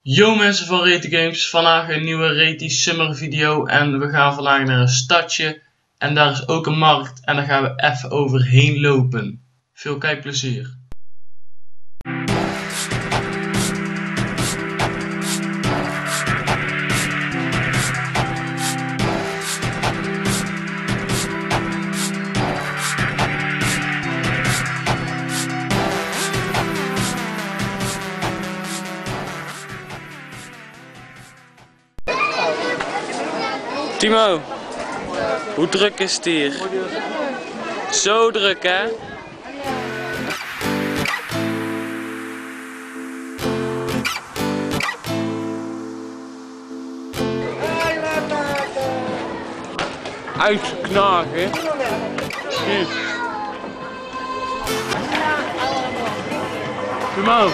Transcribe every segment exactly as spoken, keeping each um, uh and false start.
Yo mensen van Reti Games, vandaag een nieuwe Reti Summer video en we gaan vandaag naar een stadje en daar is ook een markt en daar gaan we even overheen lopen. Veel kijkplezier. Timo, hoe druk is het hier? Zo druk hè? Uitknagen. Hm. Timo.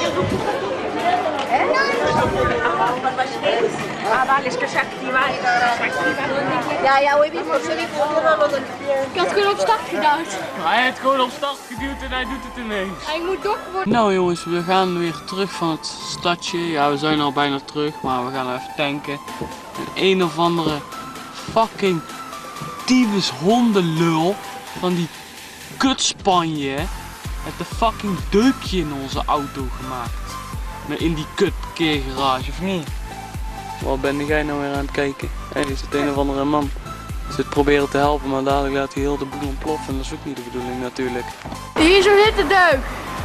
Ja, ja, hoe sorry voor Ik had gewoon op start geduwd. Hij heeft gewoon op start geduwd en hij doet het ineens. Hij moet toch worden. Nou jongens, we gaan weer terug van het stadje. Ja, we zijn al bijna terug, maar we gaan even tanken. En een of andere fucking tyfus hondenlul van die kutspanje heeft een fucking deukje in onze auto gemaakt. Met in die kut parkeergarage, of niet? Wat ben jij nou weer aan het kijken? Hé, hey, is het een of andere man. Zit proberen te helpen, maar dadelijk laat hij heel de boel ontploffen. En dat is ook niet de bedoeling natuurlijk. Hier zo'n hittedeuk.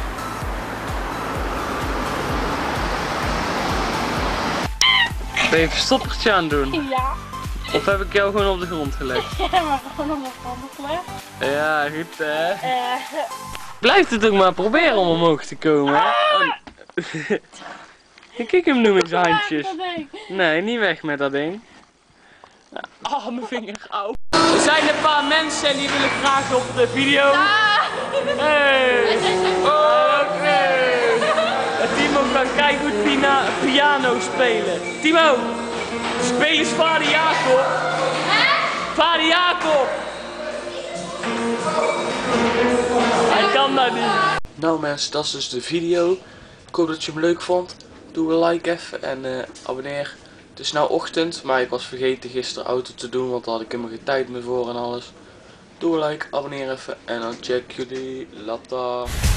Ben je een verstoppertje aan het doen? Ja. Of heb ik jou gewoon op de grond gelegd? Ja, maar gewoon op de grond gelegd. Ja, goed hè. Uh, Blijf het ook maar proberen om omhoog te komen. Hè? Oh. Kijk hem nu met zijn handjes. Nee, niet weg met dat ding. Ah, oh, mijn vinger, auw. Er zijn een paar mensen en die willen graag op de video. Hey! Oké! Timo kan kijken goed pina piano spelen. Timo! Speel eens Vader Jacob! Vader Jacob! Hij kan dat niet. Nou mensen, dat is dus de video. Ik hoop dat je hem leuk vond. Doe een like even en uh, abonneer. Het is nou ochtend, maar ik was vergeten gisteren auto te doen, want daar had ik helemaal geen tijd meer voor en alles. Doe een like, abonneer even en dan check jullie later.